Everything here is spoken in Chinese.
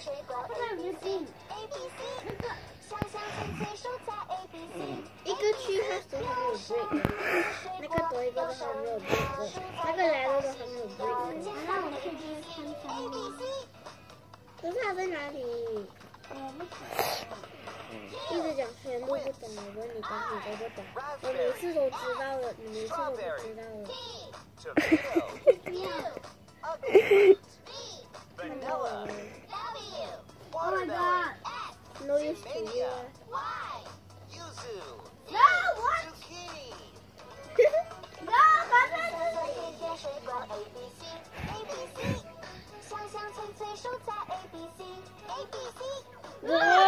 一个区它都还没有 break， 那个多一个都还没有 break， 那个来了都还没有 break。 那我可以去看看吗？ 可是它在哪里？一直讲全部不懂，我问你懂你都不懂，我每次都知道了，你每次都不知道了。看到了。 Oh my god! No use to you. No, what? No, 哇！